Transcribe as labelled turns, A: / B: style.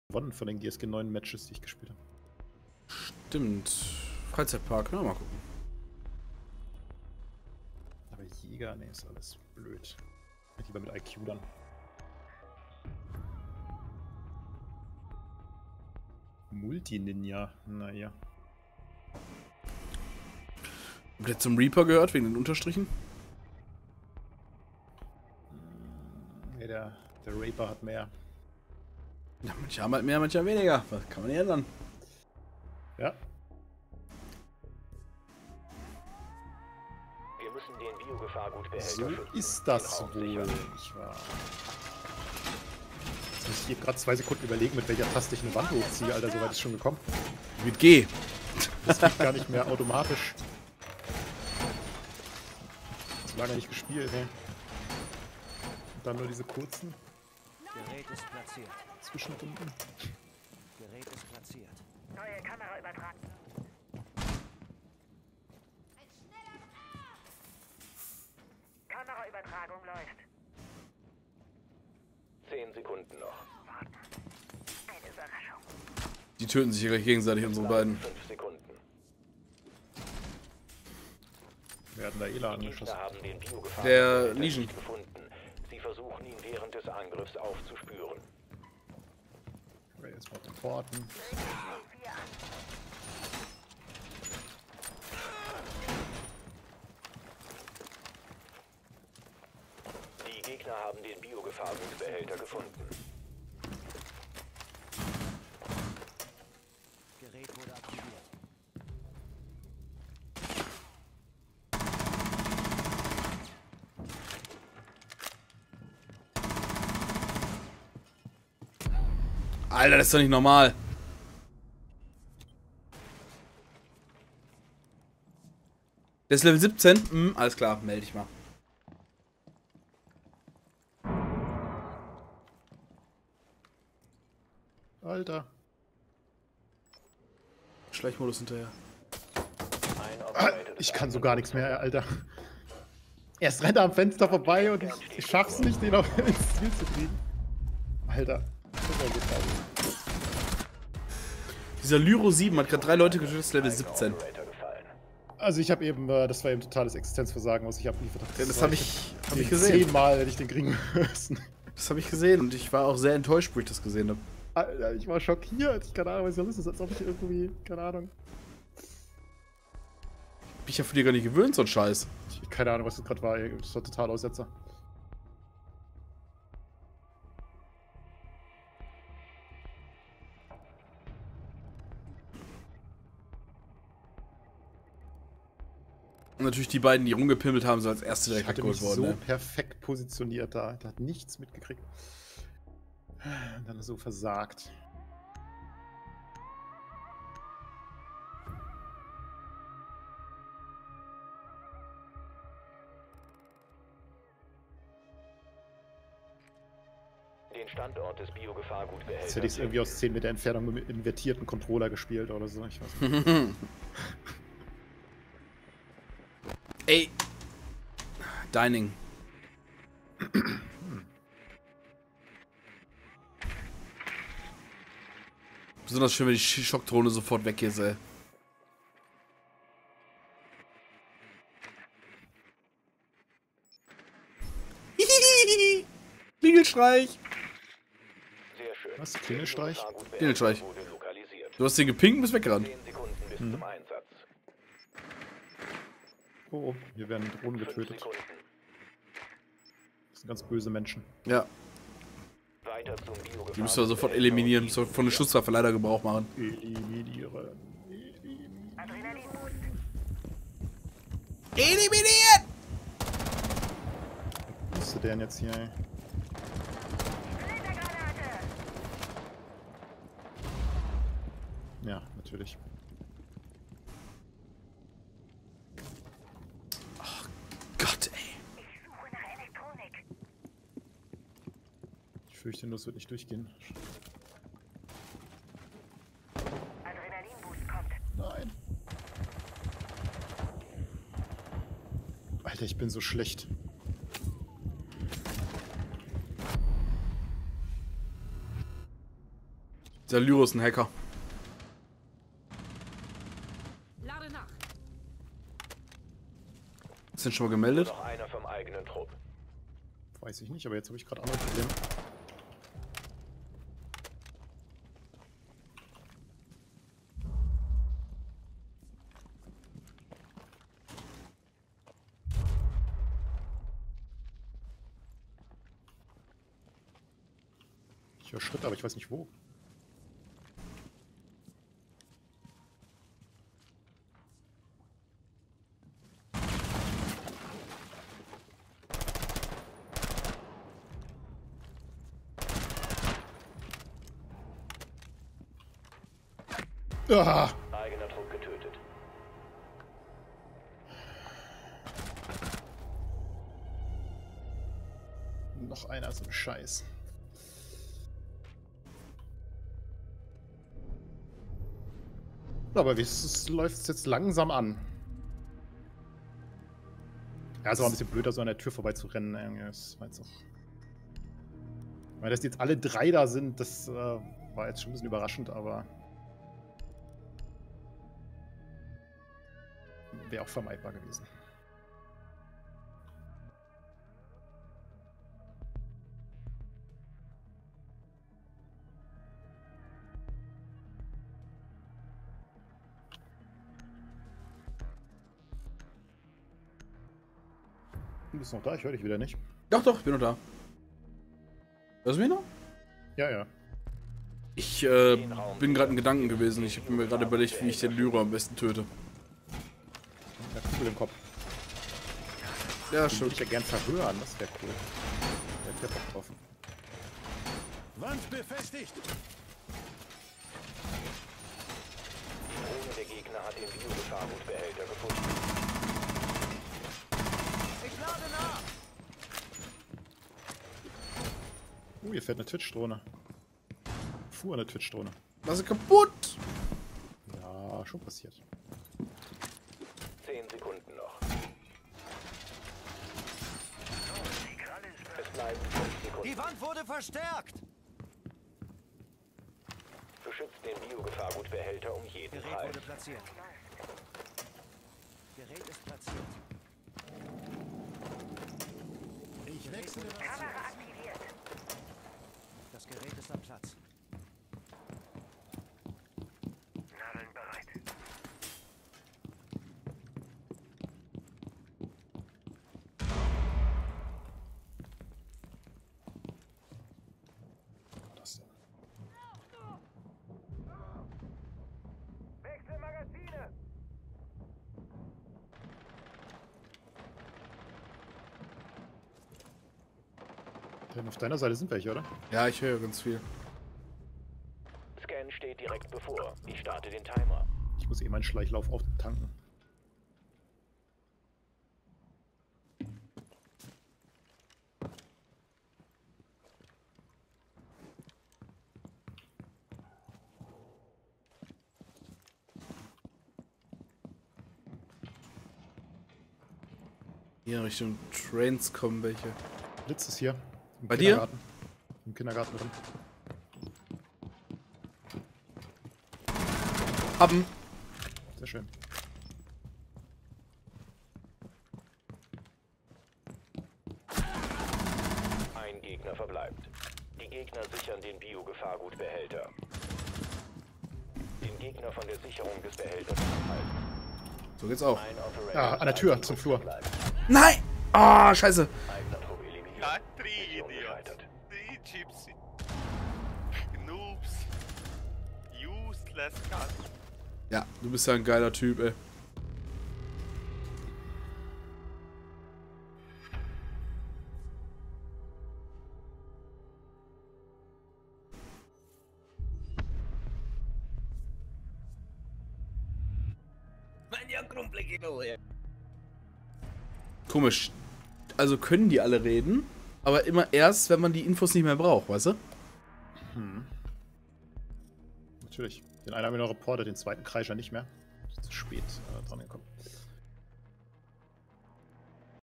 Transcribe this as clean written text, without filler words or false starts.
A: gewonnen von den GSG 9 Matches, die ich gespielt habe.
B: Stimmt. Freizeitpark, na, mal gucken.
A: Aber Jäger, nee, ist alles blöd. Ich lieber mit IQ dann. Multi-Ninja, naja.
B: Habt ihr zum Reaper gehört, wegen den Unterstrichen?
A: Nee, der Raper hat mehr.
B: Ja, manche haben halt mehr, manche haben weniger. Was kann man nicht ändern?
A: Ja.
C: Wir müssen den Biogefahrgutbehälter
A: So
C: schützen.
A: ist das
C: Den Raum
A: wohl,
C: sichern.
A: nicht wahr? Jetzt muss ich hier gerade 2 Sekunden überlegen, mit welcher Taste ich eine Wand hochziehe, Alter, soweit ist schon gekommen.
B: Mit G.
A: Das geht gar nicht mehr automatisch. Zu lange nicht gespielt, ne? Und dann nur diese kurzen
D: Gerät ist platziert.
A: Zwischenrunden.
D: Gerät ist platziert.
E: Neue Kamera übertragen. Kameraübertragung läuft.
C: 10 Sekunden noch.
E: Eine Überraschung.
B: Die töten sich ja gleich gegenseitig, unsere beiden.
C: 5 Sekunden.
A: Wir hatten da Ela
C: Die
A: angeschossen.
C: Gegner haben den
B: Der
C: Biogefahrgutbehälter
B: Legion.
C: nicht gefunden. Sie versuchen ihn während des Angriffs aufzuspüren.
A: Okay, jetzt mal reporten.
C: Die Gegner haben den Biogefahrgutbehälter gefunden.
D: Gerät wurde aktiviert.
B: Alter, das ist doch nicht normal. Der ist Level 17? Alles klar, melde dich mal.
A: Alter.
B: Schleichmodus hinterher.
C: Ein Operator des
A: Ich kann so gar nichts mehr, Alter. Erst rennt er am Fenster vorbei und ich schaff's nicht, den auf ins Ziel zu kriegen. Alter. Das war gut.
B: Dieser Lyro 7 hat gerade 3 Leute getötet, ist Level 17.
C: Operator gefallen.
A: Also ich habe eben, das war eben totales Existenzversagen, was ich abliefert habe.
B: Ja, das hab ich gesehen.
A: 10-mal hätte ich den kriegen müssen.
B: Das habe ich gesehen und ich war auch sehr enttäuscht, wo ich das gesehen habe.
A: Alter, ich war schockiert. Ich keine Ahnung, was das ist. Als ob ich irgendwie, keine Ahnung.
B: Bin ich ja von dir gar nicht gewöhnt, so ein Scheiß.
A: Keine Ahnung, was das gerade war. Ey. Das war total Aussetzer.
B: Und natürlich die beiden, die rumgepimmelt haben, so als erste
A: Ich
B: direkt
A: hatte mich
B: weggeholt worden.
A: so
B: Ne?
A: perfekt positioniert da. Der hat nichts mitgekriegt. Und dann so versagt.
C: Den Standort des Biogefahrgutbehälters.
A: Jetzt hätte ich es irgendwie aus 10 Meter Entfernung mit einem invertierten Controller gespielt oder so. Ich weiß nicht.
B: Ey. Dining. Besonders schön, wenn die Schockdrohne sofort weg ist, ey. Klingelstreich.
C: Sehr schön.
A: Was? Klingelstreich?
C: Der Biogefahrgutbehälter
B: Klingelstreich.
C: wurde lokalisiert.
B: Du hast den gepinkt und bist weggerannt.
C: 10 Sekunden bis zum Einsatz.
A: Oh, hier werden Drohnen
C: 5
A: getötet.
C: Sekunden.
A: Das sind ganz böse Menschen.
B: Ja,
C: Weiter zum Biogefahrgutbehälter.
B: die müssen wir sofort eliminieren. Müssen wir von der Schusswaffe leider Gebrauch machen.
A: Eliminieren.
E: Adrenalinboost.
B: Eliminieren!
A: Was ist der denn jetzt hier, ey?
E: Splittergranate.
A: Ja, natürlich.
B: Gott, ey.
E: Ich suche nach Elektronik.
A: Ich fürchte nur, es wird nicht durchgehen.
E: Adrenalinboost kommt.
A: Nein. Alter, ich bin so schlecht.
B: Dieser Lyro ist ein Hacker.
F: Lade nach.
B: Ist denn schon mal gemeldet?
C: Noch einer vom eigenen Trupp.
A: Weiß ich nicht, aber jetzt habe ich gerade andere Probleme. Ich höre Schritte, aber ich weiß nicht wo. Ah,
C: Eigener Trupp getötet.
A: noch einer, so ein Scheiß. Aber es läuft jetzt langsam an. Ja, es war ein bisschen blöd, da so an der Tür vorbei zu rennen. Das war jetzt auch. Weil dass jetzt alle drei da sind, das war jetzt schon ein bisschen überraschend, aber. Wäre auch vermeidbar gewesen. Du bist noch da? Ich höre dich wieder nicht.
B: Doch, doch, ich bin noch da. Hörst du mich noch?
A: Ja, ja.
B: Ich bin gerade in Gedanken gewesen. Ich habe mir gerade überlegt, wie ich den Lyro am besten töte.
A: Der Kugel im Kopf.
B: Ja,
A: Den würde ich ja gern verhören, das wäre cool. Der hat ja Bock drauf.
D: Wand befestigt.
C: Die Drohne der Gegner hat den Biogefahrgutbehälter gefunden.
D: Ich lade nach.
A: Hier fährt eine Twitch-Drohne. Fuhr eine Twitch-Drohne.
B: Was ist kaputt?
A: Ja, schon passiert.
C: 10 Sekunden noch. Es bleiben 5 Sekunden.
D: Die Wand wurde verstärkt.
C: Beschützt den Biogefahrgutbehälter um jeden
D: Gerät
C: Preis.
D: wurde platziert. Gerät ist platziert. Ich wechsle
E: Kamera aktiviert.
D: Das Gerät ist am Platz.
E: Nadeln bereit.
A: Das denn?
C: Wechsel Magazine!
A: Denn auf deiner Seite sind welche, oder?
B: Ja, ich höre ganz viel.
C: Scan steht direkt bevor. Ich starte den Timer.
A: Ich muss eh meinen Schleichlauf auftanken.
B: Hier Richtung Trains kommen welche.
A: Blitz ist hier. Im
B: Bei dir?
A: Kindergarten. Im Kindergarten drin.
B: Haben.
A: Sehr schön.
C: Ein Gegner verbleibt. Die Gegner sichern den Biogefahrgutbehälter. Den Gegner von der Sicherung des Behälters abhalten.
B: So geht's auch.
C: Ein Operator
A: Ja, an der Tür, zum Flur.
C: bleibt.
B: Nein! Ah, scheiße.
C: Eigener Trupp eliminiert.
G: Katri,
C: Mission
G: Idiot.
C: gescheitert.
G: Die Gypsy. Noobs. Useless Cut.
B: Ja, du bist ja ein geiler Typ, ey. Komisch. Also können die alle reden, aber immer erst, wenn man die Infos nicht mehr braucht, weißt du?
A: Natürlich. Den einen haben wir noch reportet, den zweiten Kreischer nicht mehr. Zu spät dran gekommen.